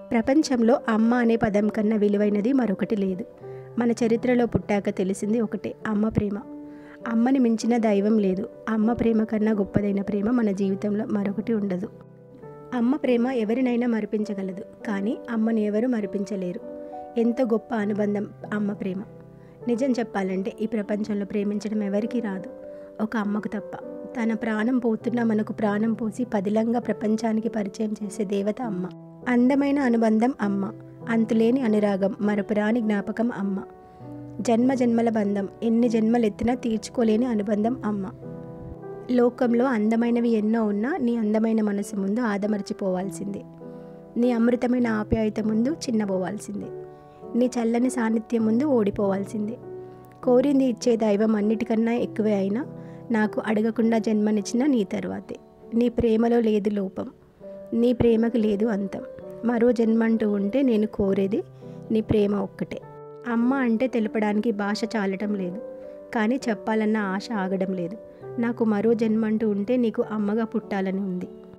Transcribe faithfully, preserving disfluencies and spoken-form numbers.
ప్రపంచంలో అమ్మ అనే పదం కన్నా విలువైనది మరొకటి లేదు. మన చరిత్రలో పుట్టాక తెలిసింది ఒకటే, అమ్మ ప్రేమ. అమ్మని మించిన దైవం లేదు. అమ్మ ప్రేమ కన్నా గొప్పదైన ప్రేమ మన జీవితంలో మరొకటి ఉండదు. అమ్మ ప్రేమ ఎవరినైనా మరిపించగలదు, కానీ అమ్మని ఎవరు మరిపించలేరు. ఎంతో గొప్ప అనుబంధం అమ్మ ప్రేమ. నిజం చెప్పాలంటే ఈ ప్రపంచంలో ప్రేమించడం ఎవరికీ రాదు, ఒక అమ్మకు తప్ప. తన ప్రాణం పోతున్నా మనకు ప్రాణం పోసి పదిలంగా ప్రపంచానికి పరిచయం చేసే దేవత అమ్మ. అందమైన అనుబంధం అమ్మ. అంతులేని అనురాగం, మరపురాని జ్ఞాపకం అమ్మ. జన్మ జన్మల బంధం, ఎన్ని జన్మలెత్తినా తీర్చుకోలేని అనుబంధం అమ్మ. లోకంలో అందమైనవి ఎన్నో ఉన్నా నీ అందమైన మనసు ముందు ఆదమర్చిపోవాల్సిందే. నీ అమృతమైన ఆప్యాయత ముందు చిన్నపోవాల్సిందే. నీ చల్లని సాన్నిధ్యం ముందు ఓడిపోవాల్సిందే. కోరింది ఇచ్చే దైవం అన్నిటికన్నా ఎక్కువే అయినా నాకు అడగకుండా జన్మనిచ్చిన నీ తర్వాతే. నీ ప్రేమలో లేదు లోపం, నీ ప్రేమకు లేదు అంతం. మరో జన్మంటూ ఉంటే నేను కోరేది నీ ప్రేమ ఒక్కటే. అమ్మ అంటే తెలపడానికి భాష చాలటం లేదు, కానీ చెప్పాలన్న ఆశ ఆగడం లేదు. నాకు మరో జన్మంటూ ఉంటే నీకు అమ్మగా పుట్టాలని ఉంది.